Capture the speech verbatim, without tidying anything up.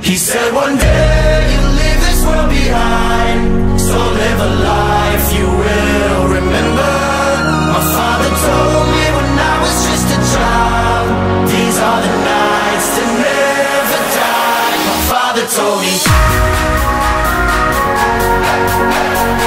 He said one day you'll leave this world behind, so live a life you will remember. My father told me when I was just a child, these are the nights that never die. My father told me.